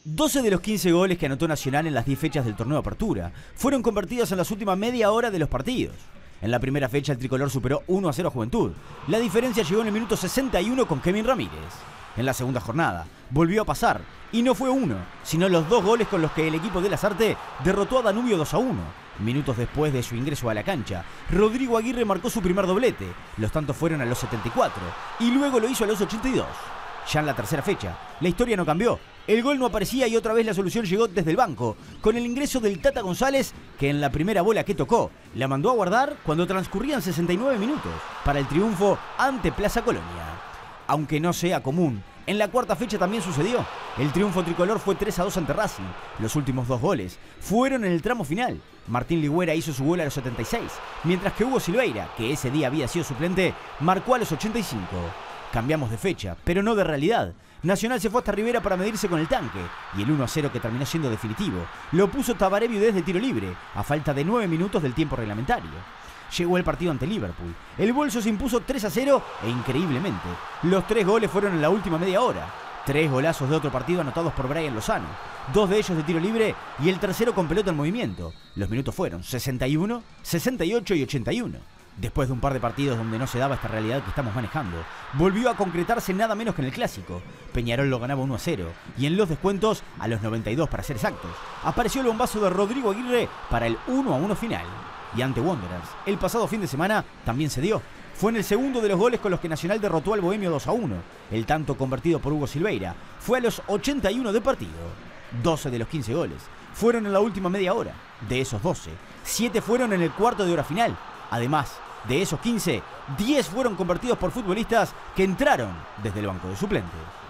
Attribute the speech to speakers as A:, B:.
A: 12 de los 15 goles que anotó Nacional en las 10 fechas del torneo de apertura fueron convertidos en las últimas media hora de los partidos. En la primera fecha el tricolor superó 1-0 a Juventud. La diferencia llegó en el minuto 61 con Kevin Ramírez. En la segunda jornada volvió a pasar, y no fue uno, sino los dos goles con los que el equipo de Lasarte derrotó a Danubio 2-1. Minutos después de su ingreso a la cancha, Rodrigo Aguirre marcó su primer doblete. Los tantos fueron a los 74 y luego lo hizo a los 82. Ya en la tercera fecha, la historia no cambió. El gol no aparecía y otra vez la solución llegó desde el banco, con el ingreso del Tata González, que en la primera bola que tocó, la mandó a guardar cuando transcurrían 69 minutos para el triunfo ante Plaza Colonia. Aunque no sea común, en la cuarta fecha también sucedió. El triunfo tricolor fue 3-2 ante Racing. Los últimos dos goles fueron en el tramo final. Martín Ligüera hizo su gol a los 76, mientras que Hugo Silveira, que ese día había sido suplente, marcó a los 85. Cambiamos de fecha, pero no de realidad. Nacional se fue hasta Rivera para medirse con el Tanque, y el 1-0 que terminó siendo definitivo lo puso Tabaré Viudés de tiro libre, a falta de 9 minutos del tiempo reglamentario. Llegó el partido ante Liverpool. El Bolso se impuso 3-0 e increíblemente, los 3 goles fueron en la última media hora. 3 golazos de otro partido anotados por Brian Lozano, 2 de ellos de tiro libre y el tercero con pelota en movimiento. Los minutos fueron 61, 68 y 81. Después de un par de partidos donde no se daba esta realidad que estamos manejando, volvió a concretarse nada menos que en el Clásico. Peñarol lo ganaba 1-0 y en los descuentos, a los 92 para ser exactos, apareció el bombazo de Rodrigo Aguirre para el 1-1 final. Y ante Wanderers, el pasado fin de semana también se dio. Fue en el segundo de los goles con los que Nacional derrotó al Bohemio 2-1. El tanto convertido por Hugo Silveira fue a los 81 de partido. 12 de los 15 goles fueron en la última media hora. De esos 12, 7 fueron en el cuarto de hora final. Además, de esos 15, 10 fueron convertidos por futbolistas que entraron desde el banco de suplentes.